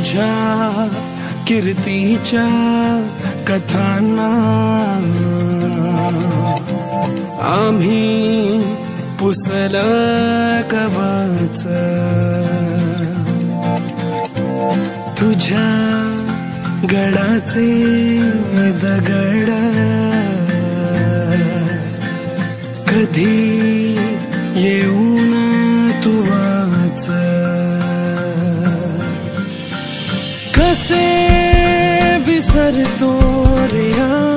तुझ्या कीर्तीच्या कथांना आम्ही पुसलं कवच, तुझ्या गडाचे दगड कधी येऊन तू वाच, कसे विसरतो रे